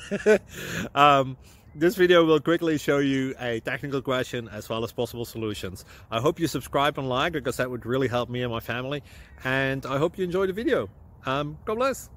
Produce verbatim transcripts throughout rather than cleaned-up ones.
um, this video will quickly show you a technical question as well as possible solutions. I hope you subscribe and like, because that would really help me and my family. And I hope you enjoy the video. Um, God bless.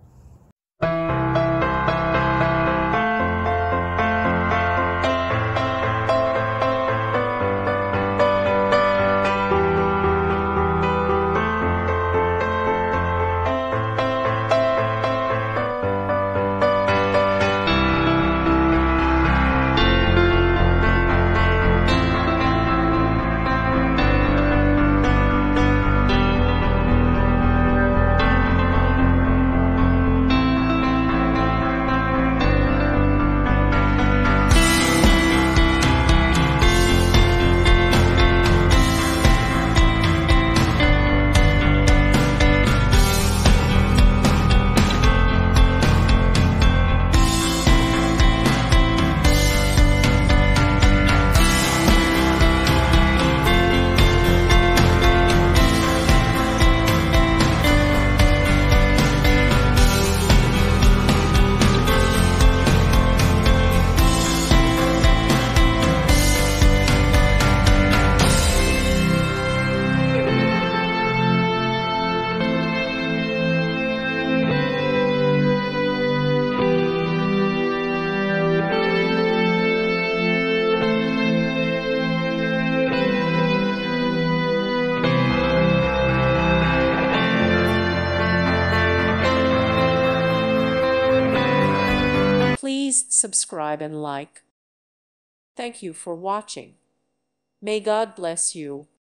Please subscribe and like. Thank you for watching. May God bless you.